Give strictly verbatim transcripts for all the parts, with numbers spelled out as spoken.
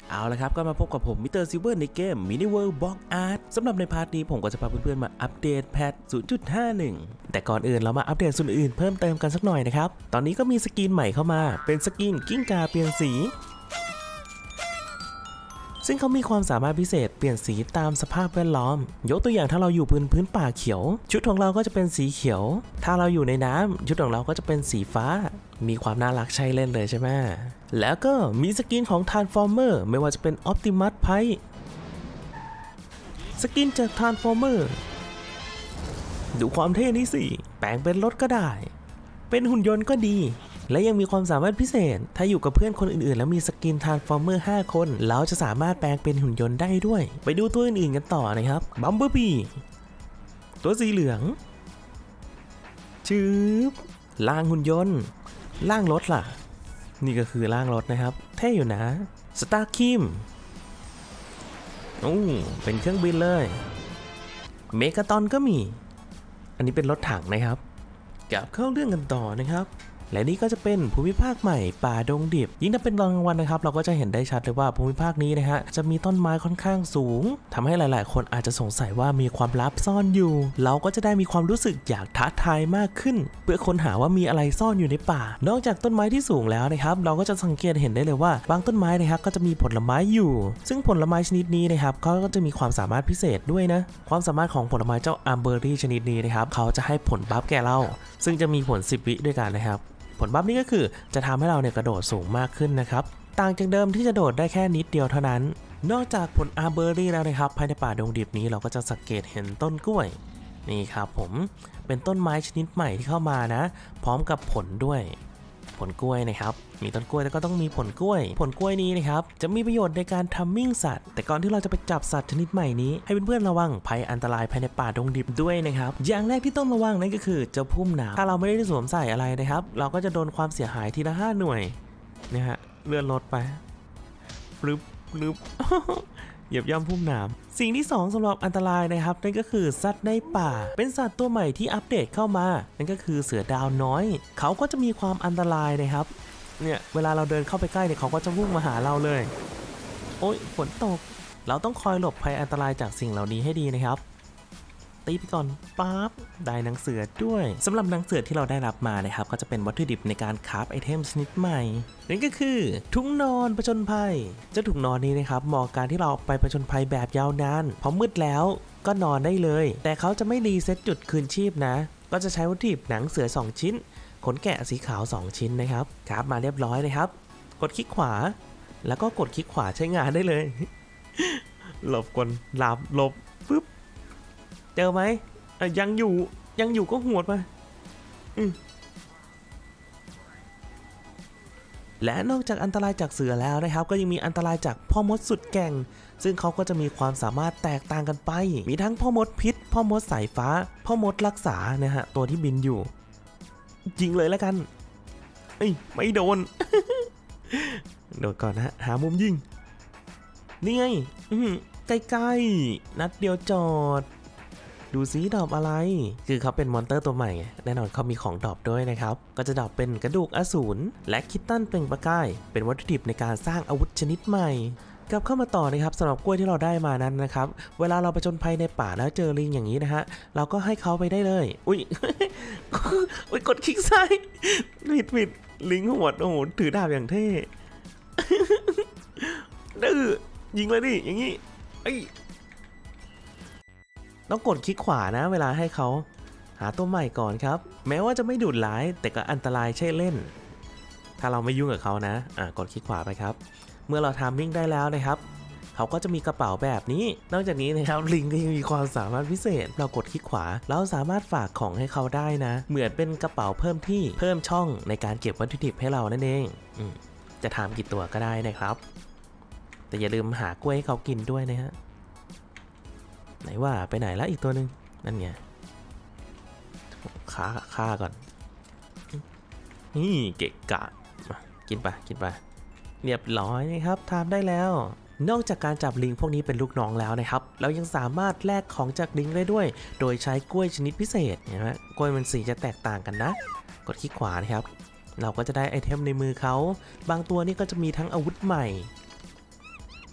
เอาละครับก็มาพบกับผมมิสเตอร์ซิลเวอร์ในเกม Mini World Block Art สำหรับในพาร์ทนี้ผมก็จะพาเพื่อนๆมาอัปเดตแพท ศูนย์จุดห้าหนึ่ง แต่ก่อนอื่นเรามาอัปเดตส่วนอื่นเพิ่มเติมกันสักหน่อยนะครับตอนนี้ก็มีสกินใหม่เข้ามาเป็นสกินกิ้งก่าเปลี่ยนสีซึ่งเขามีความสามารถพิเศษเปลี่ยนสีตามสภาพแวดล้อมยกตัวอย่างถ้าเราอยู่บนพื้นป่าเขียวชุดของเราก็จะเป็นสีเขียวถ้าเราอยู่ในน้ำชุดของเราก็จะเป็นสีฟ้ามีความน่ารักใช่เล่นเลยใช่ไหมแล้วก็มีสกินของ Transformer ไม่ว่าจะเป็น Optimus Prime สกินจาก Transformer ดูความเท่นี้สิแปลงเป็นรถก็ได้เป็นหุ่นยนต์ก็ดีและยังมีความสามารถพิเศษถ้าอยู่กับเพื่อนคนอื่นๆแล้วมีสกิน Transformer ห้าคนเราจะสามารถแปลงเป็นหุ่นยนต์ได้ด้วยไปดูตัวอื่นๆกันต่อนะครับ Bumblebee ตัวสีเหลืองชืบล่างหุ่นยนต์ล่างรถล่ะนี่ก็คือล่างรถนะครับเท่อยู่นะ Starkim โอ้เป็นเครื่องบินเลยเมกาตอนก็มีอันนี้เป็นรถถังนะครับกลับเข้าเรื่องกันต่อนะครับและนี่ก็จะเป็นภูมิภาคใหม่ป่าดงดิบยิ่งถ้าเป็นตอนกลางวันนะครับเราก็จะเห็นได้ชัดเลยว่าภูมิภาคนี้นะฮะจะมีต้นไม้ค่อนข้างสูงทำให้หลายๆคนอาจจะสงสัยว่ามีความลับซ่อนอยู่เราก็จะได้มีความรู้สึกอยากท้าทายมากขึ้นเพื่อค้นหาว่ามีอะไรซ่อนอยู่ในป่านอกจากต้นไม้ที่สูงแล้วนะครับเราก็จะสังเกตเห็นได้เลยว่าบางต้นไม้นะครับก็จะมีผลไม้อยู่ซึ่งผลไม้ชนิดนี้นะครับเขาก็จะมีความสามารถพิเศษด้วยนะความสามารถของผลไม้เจ้าอัมเบอรี่ชนิดนี้นะครับเขาจะให้ผลบัฟแก่เราซึ่งจะมีผลสิบวิด้วยกันนะครับผลบัฟนี้ก็คือจะทำให้เราเนี่ยกระโดดสูงมากขึ้นนะครับต่างจากเดิมที่จะโดดได้แค่นิดเดียวเท่านั้นนอกจากผลอาร์เบอรี่แล้วนะครับภายในป่าดงดิบนี้เราก็จะสังเกตเห็นต้นกล้วยนี่ครับผมเป็นต้นไม้ชนิดใหม่ที่เข้ามานะพร้อมกับผลด้วยผลกล้วยนะครับมีต้นกล้วยแล้วก็ต้องมีผลกล้วยผลกล้วยนี้นะครับจะมีประโยชน์ในการทัมมิ่งสัตว์แต่ก่อนที่เราจะไปจับสัตว์ชนิดใหม่นี้ให้เพื่อนๆระวังภัยอันตรายภายในป่าดงดิบด้วยนะครับอย่างแรกที่ต้องระวังนั่นก็คือเจ้าพุ่มหนามถ้าเราไม่ได้สวมใส่อะไรนะครับเราก็จะโดนความเสียหายทีละห้าหน่วยนะฮะเลื่อนรถไปปรึบปรึบ เหยียบย่ำพุ่มหนามสิ่งที่สองสำหรับอันตรายนะครับนั่นก็คือสัตว์ในป่าเป็นสัตว์ตัวใหม่ที่อัปเดตเข้ามานั่นก็คือเสือดาวน้อยเขาก็จะมีความอันตรายนะครับเนี่ยเวลาเราเดินเข้าไปใกล้เนี่ยเขาก็จะพุ่งมาหาเราเลยโอ๊ยฝนตกเราต้องคอยหลบภัยอันตรายจากสิ่งเหล่านี้ให้ดีนะครับตีไปก่อนปั๊บได้หนังเสือด้วยสำหรับหนังเสือที่เราได้รับมานะครับก็จะเป็นวัตถุดิบในการคราฟไอเทมชนิดใหม่นั่นก็คือถุงนอนผจญภัยเจ้าถุงนอนนี้นะครับเหมาะการที่เราไปผจญภัยแบบยาวนานพอมืดแล้วก็นอนได้เลยแต่เขาจะไม่รีเซ็ตจุดคืนชีพนะก็จะใช้วัตถุดิบหนังเสือสองชิ้นขนแกะสีขาวสองชิ้นนะครับคราฟมาเรียบร้อยนะครับกดคลิกขวาแล้วก็กดคลิกขวาใช้งานได้เลย หลบก่อนหลับหลบปึ๊บเจอไหมยังอยู่ยังอยู่ก็หวดไปและนอกจากอันตรายจากเสือแล้วนะครับก็ยังมีอันตรายจากพ่อมดสุดแกร่งซึ่งเขาก็จะมีความสามารถแตกต่างกันไปมีทั้งพ่อมดพิษพ่อมดสายฟ้าพ่อมดรักษานะฮะตัวที่บินอยู่ยิงเลยแล้วกันเอ้ยไม่โดน โดนก่อนนะหามุมยิงนี่ไงใกล้ๆนัดเดียวจอดดูซิดรอปอะไรคือเขาเป็นมอนเตอร์ตัวใหม่แน่นอนเขามีของดรอปด้วยนะครับก็จะดรอปเป็นกระดูกอสูรและคิตตันเปล่งประกายเป็นวัตถุดิบในการสร้างอาวุธชนิดใหม่กลับเข้ามาต่อนะครับสำหรับกล้วยที่เราได้มานั้นนะครับเวลาเราไปจนภัยในป่าแล้วเจอลิงอย่างนี้นะฮะเราก็ให้เขาไปได้เลยอุ้ย อุ้ยกดคลิกซ้ายผิดผิดลิงหัวโอ้โหถือดาบอย่างเท่ ดื้อยิงเลยดิอย่างนี้ไอ้ต้องกดคลิกขวานะเวลาให้เขาหาตัวใหม่ก่อนครับแม้ว่าจะไม่ดุร้ายแต่ก็อันตรายใช่เล่นถ้าเราไม่ยุ่งกับเขานะอ่ะกดคลิกขวาไปครับเมื่อเราทำมิ่งได้แล้วนะครับเขาก็จะมีกระเป๋าแบบนี้นอกจากนี้นะครับลิงก็ยังมีความสามารถพิเศษเรากดคลิกขวาเราสามารถฝากของให้เขาได้นะเหมือนเป็นกระเป๋าเพิ่มที่เพิ่มช่องในการเก็บวัตถุดิบให้เรานั่นเองอืมจะทำกี่ตัวก็ได้นะครับแต่อย่าลืมหากล้วยให้เขากินด้วยนะฮะไหนว่าไปไหนแล้วอีกตัวหนึ่งนั่นไงฆ่าฆ่าก่อนนี่เกะกะกินไปกินไปเรียบร้อยนะครับทำได้แล้วนอกจากการจับลิงพวกนี้เป็นลูกน้องแล้วนะครับเรายังสามารถแลกของจากลิงได้ด้วยโดยใช้กล้วยชนิดพิเศษเห็นไหมกล้วยมันสีจะแตกต่างกันนะกดคลิกขวานะครับเราก็จะได้ไอเทมในมือเขาบางตัวนี่ก็จะมีทั้งอาวุธใหม่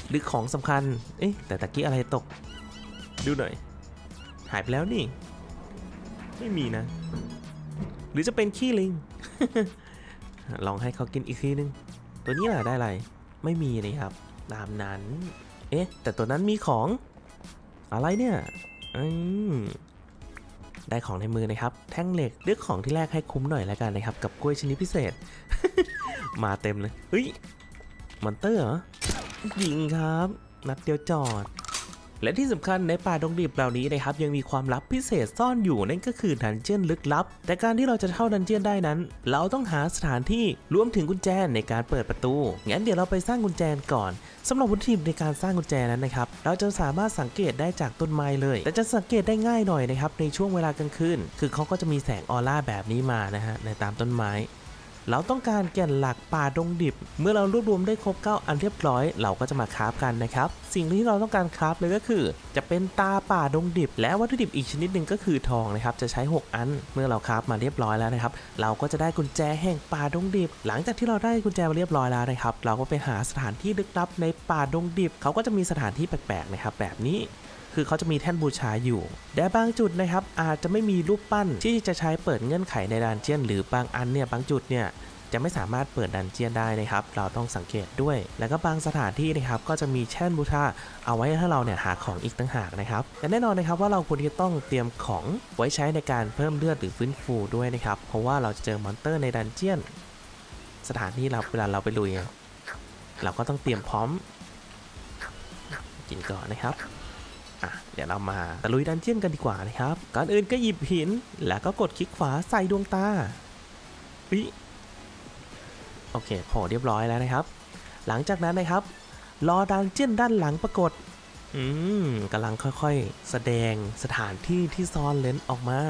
หรือของสำคัญเอ๊ะแต่ตะกี้อะไรตกดูหน่อยหายไปแล้วนี่ไม่มีนะหรือจะเป็นขี้ลิง ลองให้เขากินอีกทีนึงตัวนี้แหละได้อะไรไม่มีนะครับตามนั้นเอ๊ะแต่ตัวนั้นมีของอะไรเนี่ยอืมได้ของในมือนะครับแท่งเหล็กเลือกของที่แรกให้คุ้มหน่อยแล้วกันนะครับกับกล้วยชนิดพิเศษ มาเต็มเลยเฮ้ยมอนเตอร์เหรอยิงครับนัดเดียวจอดและที่สำคัญในป่าดงดิบเหล่านี้นะครับยังมีความลับพิเศษซ่อนอยู่นั่นก็คือดันเจี้ยนลึกลับแต่การที่เราจะเข้าดันเจี้ยนได้นั้นเราต้องหาสถานที่รวมถึงกุญแจในการเปิดประตูงั้นเดี๋ยวเราไปสร้างกุญแจก่อนสำหรับวัตถุดิบในการสร้างกุญแจนั้นนะครับเราจะสามารถสังเกตได้จากต้นไม้เลยแต่จะสังเกตได้ง่ายหน่อยนะครับในช่วงเวลากลางคืนคือเขาก็จะมีแสงออร่าแบบนี้มานะฮะในตามต้นไม้เราต้องการแก่นหลักป่าดงดิบเมื่อเรารวบรวมได้ครบเก้าอันเรียบร้อยเราก็จะมาคราฟกันนะครับสิ่งที่เราต้องการคราฟเลยก็คือจะเป็นตาป่าดงดิบและวัตถุดิบอีกชนิดหนึ่งก็คือทองนะครับจะใช้หกอันเมื่อเราคราฟมาเรียบร้อยแล้วนะครับเราก็จะได้กุญแจแห่งป่าดงดิบหลังจากที่เราได้กุญแจมาเรียบร้อยแล้วนะครับเราก็ไปหาสถานที่ลึกลับในป่าดงดิบเขาก็จะมีสถานที่แปลกๆนะครับแบบนี้คือเขาจะมีแท่นบูชาอยู่แต่บางจุดนะครับอาจจะไม่มีรูปปั้นที่จะใช้เปิดเงื่อนไขในดันเจี้ยนหรือบางอันเนี่ยบางจุดเนี่ยจะไม่สามารถเปิดดันเจี้ยนได้นะครับเราต้องสังเกตด้วยแล้วก็บางสถานที่นะครับก็จะมีแท่นบูชาเอาไว้ให้เราเนี่ยหาของอีกต่างหากนะครับแต่แน่นอนนะครับว่าเราควรที่ต้องเตรียมของไว้ใช้ในการเพิ่มเลือดหรือฟื้นฟูด้วยนะครับเพราะว่าเราจะเจอมอนเตอร์ในดันเจี้ยนสถานที่เราเวลาเราไปลุยเราก็ต้องเตรียมพร้อมกินก่อนนะครับอ่ะเดี๋ยวเรามาตะลุยดันเจี้ยนกันดีกว่านะครับก่อนอื่นก็หยิบหินแล้วก็กดคลิกขวาใส่ดวงตาอุ๊ยโอเคพอเรียบร้อยแล้วนะครับหลังจากนั้นนะครับรอดันเจี้ยนด้านหลังปรากฏอืมกำลังค่อยๆแสดงสถานที่ที่ซ่อนเร้นออกมา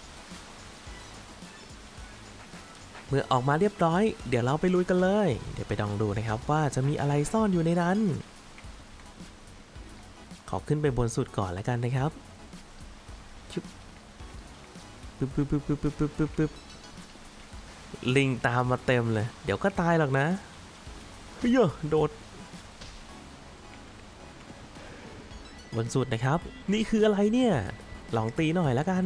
เมื่อออกมาเรียบร้อยเดี๋ยวเราไปลุยกันเลยเดี๋ยวไปลองดูนะครับว่าจะมีอะไรซ่อนอยู่ในนั้นขอขึ้นไปบนสุดก่อนแล้วกันนะครับชุบปึ๊บปึ๊บปึ๊บปึ๊บปึ๊บปึ๊บปึ๊บปึ๊บลิงตามมาเต็มเลยเดี๋ยวก็ตายหรอกนะเฮ้ยโดดบนสุดนะครับนี่คืออะไรเนี่ยลองตีหน่อยแล้วกัน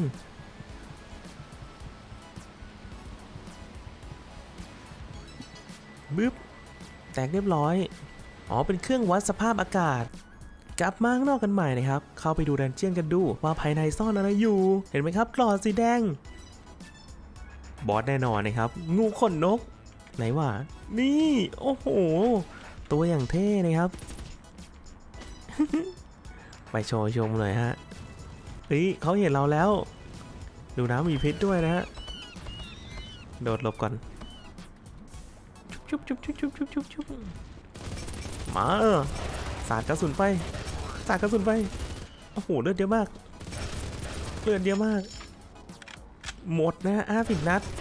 บึ๊บแตกเรียบร้อยอ๋อเป็นเครื่องวัดสภาพอากาศกลับมาข้างนอกกันใหม่นะครับเข้าไปดูดันเจี้ยนกันดูว่าภายในซ่อนอะไรอยู่เห็นไหมครับกรอบสีแดงบอสแน่นอนนะครับงูขนนกไหนวะนี่โอ้โหตัวอย่างเท่นะครับ ไปโชว์ชมเลยฮะเฮ้ยเขาเห็นเราแล้วดูน้ำมีพิษด้วยนะฮะโดดหลบก่อนชุบชุบชุบชุบชุบชุบชุบมาเออสาดกระสุนไปสาดกระสุนไปโอ้โหเลือดเยอะมากเลือดเยอะมากหมดนะห้าสิบนัด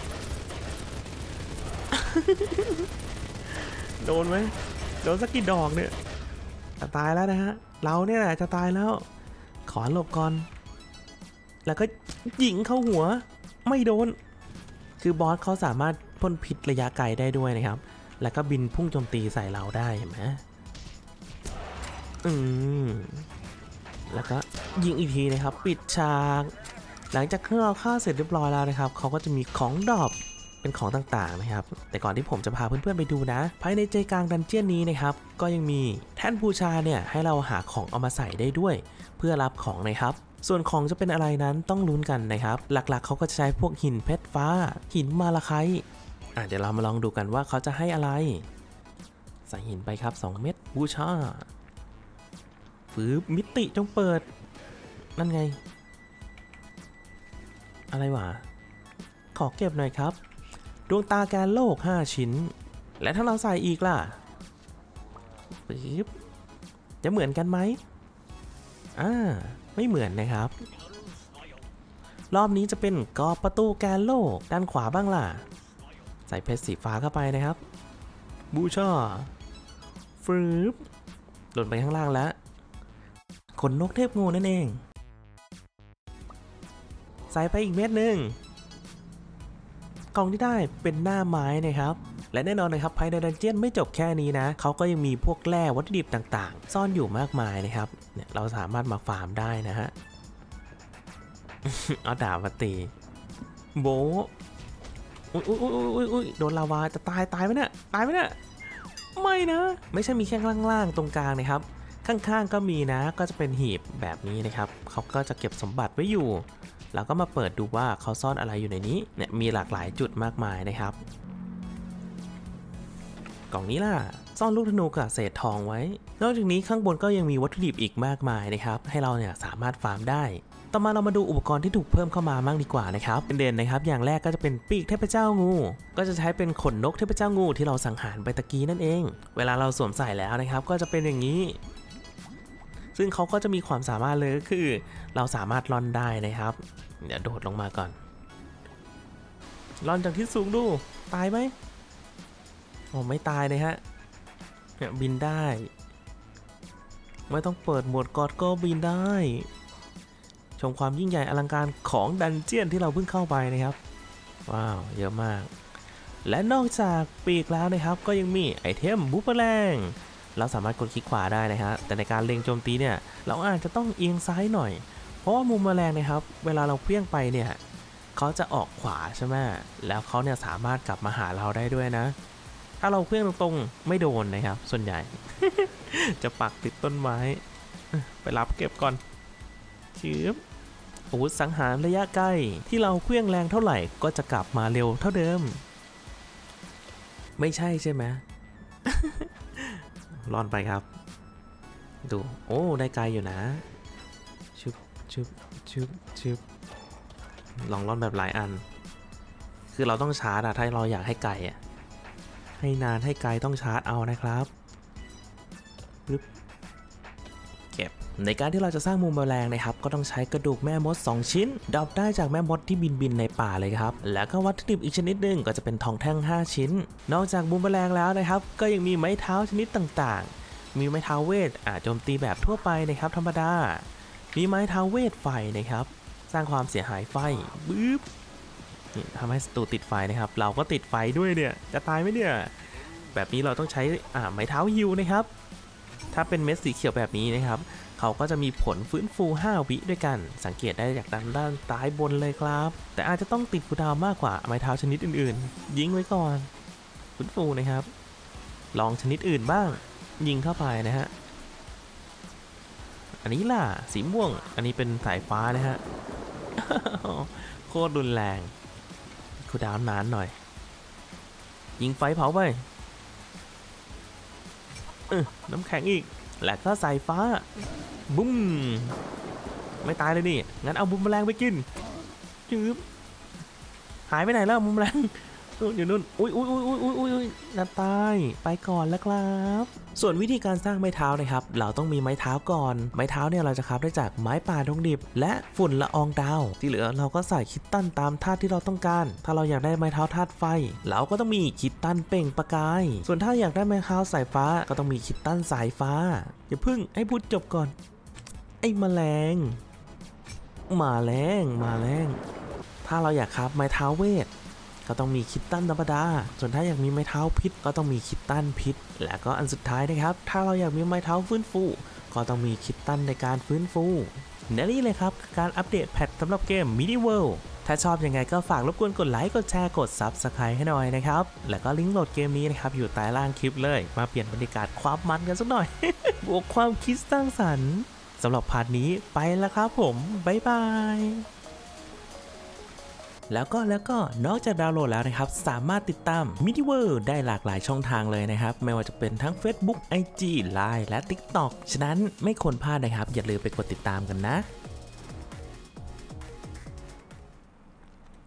โดนไหมโดนสักกี่ดอกเนี่ยจะตายแล้วนะฮะเราเนี่ยแหละจะตายแล้วขอหลบก่อนแล้วก็ยิงเข้าหัวไม่โดนคือบอสเขาสามารถพ่นพิษระยะไกลได้ด้วยนะครับแล้วก็บินพุ่งโจมตีใส่เราได้เห็นไหมอืมแล้วก็ยิงอีกทีนะครับปิดฉากหลังจากที่เราฆ่าเสร็จเรียบร้อยแล้วนะครับเขาก็จะมีของดรอปเป็นของต่างๆนะครับแต่ก่อนที่ผมจะพาเพื่อนๆไปดูนะภายในใจกลางดันเจี้ยนนี้นะครับก็ยังมีแท่นบูชาเนี่ยให้เราหาของเอามาใส่ได้ด้วยเพื่อรับของนะครับส่วนของจะเป็นอะไรนั้นต้องลุ้นกันนะครับหลักๆเขาก็จะใช้พวกหินเพชรฟ้าหินมาลาไคต์อ่ะเดี๋ยวเรามาลองดูกันว่าเขาจะให้อะไรใส่หินไปครับสองเม็ดบูชาฝืบมิติจงเปิดนั่นไงอะไรวะขอเก็บหน่อยครับดวงตาแกนโลกห้าชิ้นและถ้าเราใส่อีกล่ะปึ๊บจะเหมือนกันไหมอ่าไม่เหมือนนะครับรอบนี้จะเป็นกรอบประตูแกนโลกด้านขวาบ้างล่ะใส่เพชรสีฟ้าเข้าไปนะครับบูชาฟืบหล่นไปข้างล่างแล้วขนนกเทพงูนั่นเองใส่ไปอีกเม็ดหนึ่งกล่องที่ได้เป็นหน้าไม้นะครับและแน่นอนนะครับภายในดันเจี้ยนไม่จบแค่นี้นะเขาก็ยังมีพวกแร่วัตถุดิบต่างๆซ่อนอยู่มากมายนะครับเนี่ยเราสามารถมาฟาร์มได้นะฮะ เอาดาบมาตีโบอุ้ยอุ้ยอุ้ยอุ้ยอุ้ยโดนลาวาจะตายตายไหมเนี่ยตายไหมเนี่ยไม่นะไม่ใช่มีแค่ล่างๆตรงกลางนะครับข้างๆก็มีนะก็จะเป็นหีบแบบนี้นะครับเขาก็จะเก็บสมบัติไว้อยู่แล้วก็มาเปิดดูว่าเขาซ่อนอะไรอยู่ในนี้เนี่ยมีหลากหลายจุดมากมายนะครับกล่องนี้ล่ะซ่อนลูกธนูกับเศษทองไว้นอกจากนี้ข้างบนก็ยังมีวัตถุดิบอีกมากมายนะครับให้เราเนี่ยสามารถฟาร์มได้ต่อมาเรามาดูอุปกรณ์ที่ถูกเพิ่มเข้ามามั่งดีกว่านะครับเด่นๆนะครับอย่างแรกก็จะเป็นปีกเทพเจ้างูก็จะใช้เป็นขนนกเทพเจ้างูที่เราสังหารไปตะกี้นั่นเองเวลาเราสวมใส่แล้วนะครับก็จะเป็นอย่างนี้ซึ่งเขาก็จะมีความสามารถเลยก็คือเราสามารถล่อนได้นะครับเดี๋ยวโดดลงมาก่อนล่อนจากที่สูงดูตายไหมโอ้ไม่ตายเลยฮะเนี่ยบินได้ไม่ต้องเปิดโหมดกอดก็บินได้ชมความยิ่งใหญ่อลังการของดันเจี้ยนที่เราเพิ่งเข้าไปนะครับว้าวเยอะมากและนอกจากปีกแล้วนะครับก็ยังมีไอเทมบูมเมอแรงเราสามารถกดคลิกขวาได้นะฮะแต่ในการเล็งโจมตีเนี่ยเราอาจจะต้องเอียงซ้ายหน่อยเพราะว่ามุมแมลงนะครับเวลาเราเพี้ยงไปเนี่ยเขาจะออกขวาใช่ไหมแล้วเขาเนี่ยสามารถกลับมาหาเราได้ด้วยนะถ้าเราเพี้ยงตรงๆไม่โดนนะครับส่วนใหญ่ จะปักติดต้นไม้ไปรับเก็บก่อนชืบอาวุธสังหารระยะใกล้ที่เราเคลื่องแรงเท่าไหร่ก็จะกลับมาเร็วเท่าเดิมไม่ใช่ใช่ไหม ร่อนไปครับดูโอ้ได้ไกลอยู่นะชุบชุบชุบชุบลองร่อนแบบหลายอันคือเราต้องชาร์จอะถ้าเราอยากให้ไกลอะให้นานให้ไกลต้องชาร์จเอานะครับปึ๊บเก็บในการที่เราจะสร้างมุมแมลงนะครับก็ต้องใช้กระดูกแม่มดสองชิ้นดรอปได้จากแม่มดที่บินบินในป่าเลยครับแล้วก็วัตถุดิบอีกชนิดหนึ่งก็จะเป็นทองแท่งห้าชิ้นนอกจากมุมแมลงแล้วนะครับก็ยังมีไม้เท้าชนิดต่างๆมีไม้เท้าเวทอาจโจมตีแบบทั่วไปนะครับธรรมดามีไม้เท้าเวทไฟนะครับสร้างความเสียหายไฟปึ๊บนี่ทำให้ศัตรูติดไฟนะครับเราก็ติดไฟด้วยเนี่ยจะตายไหมเนี่ยแบบนี้เราต้องใช้อ่าไม้เท้าฮิวนะครับถ้าเป็นเม็ดสีเขียวแบบนี้นะครับเขาก็จะมีผลฟื้นฟูห้าวิด้วยกันสังเกตได้จากด้านด้านซ้ายบนเลยครับแต่อาจจะต้องติดคูลดาวน์มากกว่าไม้เท้าชนิดอื่นๆยิงไว้ก่อนฟื้นฟูนะครับลองชนิดอื่นบ้างยิงเข้าไปนะฮะอันนี้ล่ะสีม่วงอันนี้เป็นสายฟ้านะฮะ โคตรรุนแรงคูลดาวน์นานหน่อยยิงไฟเผาไปเออน้ำแข็งอีกแล้วก็สายฟ้าบุ้มไม่ตายเลยนี่งั้นเอาบุ้มแมลงไปกินจืบหายไปไหนแล้วบุ้มแมลงอยู่นู่นอุ้ยอุ้ยอุ้ยอุ้ยอุ้ยอุ้ยน่าตายไปก่อนแล้วครับส่วนวิธีการสร้างไม้เท้านะครับเราต้องมีไม้เท้าก่อนไม้เท้าเนี่ยเราจะคราฟได้จากไม้ป่าดงดิบและฝุ่นละอองดาวที่เหลือเราก็ใส่คิตตันตามธาตุที่เราต้องการถ้าเราอยากได้ไม้เท้าธาตุไฟเราก็ต้องมีคิตตันเปล่งประกายส่วนถ้าอยากได้ไม้เท้าสายฟ้าก็ต้องมีคิตตันสายฟ้าอย่าพึ่งให้พูดจบก่อนไอ้แมลงมาแรงมาแรงถ้าเราอยากคราฟไม้เท้าเวทก็ต้องมีคิตตันธรรมดาส่วนถ้าอยากมีไม้เท้าพิษก็ต้องมีคิตตันพิษและก็อันสุดท้ายนะครับถ้าเราอยากมีไม้เท้าฟื้นฟูก็ต้องมีคิตตันในการฟื้นฟูนี่เลยครับการอัปเดตแพทสำหรับเกม MediWorld ถ้าชอบยังไงก็ฝากรบกวนกดไลค์กดแชร์กด ซับสไครบ์ ให้หน่อยนะครับแล้วก็ลิงก์โหลดเกมนี้นะครับอยู่ใต้ล่างคลิปเลยมาเปลี่ยนบรรยากาศความมันกันสักหน่อย บวกความคิดสร้างสรรค์สำหรับพาร์ทนี้ไปแล้วครับผมบ๊ายบายแล้วก็แล้วก็นอกจากดาวน์โหลดแล้วนะครับสามารถติดตาม MediWorld ได้หลากหลายช่องทางเลยนะครับไม่ว่าจะเป็นทั้ง Facebook ไอ จี ไลน์ และ ติ๊กต็อก ฉะนั้นไม่ควรพลาดนะครับอย่าลืมไปกดติดตามกันนะ